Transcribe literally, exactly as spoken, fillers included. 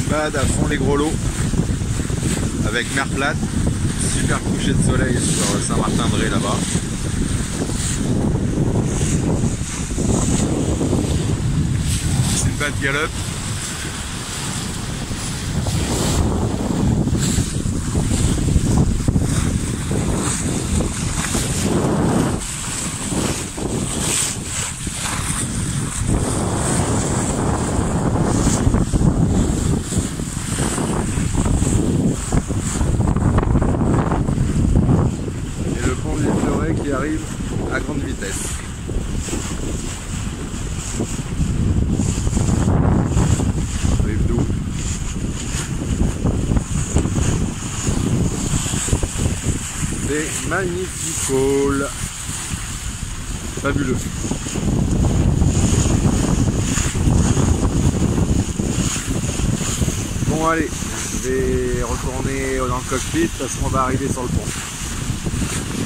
balade à fond les gros lots avec mer plate, super coucher de soleil sur Saint-Martin-de-Ré là-bas. C'est une bad galop. Qui arrive à grande vitesse. Arrive d'où? C'est magnifique, fabuleux. Bon allez, je vais retourner dans le cockpit parce qu'on va arriver sur le pont.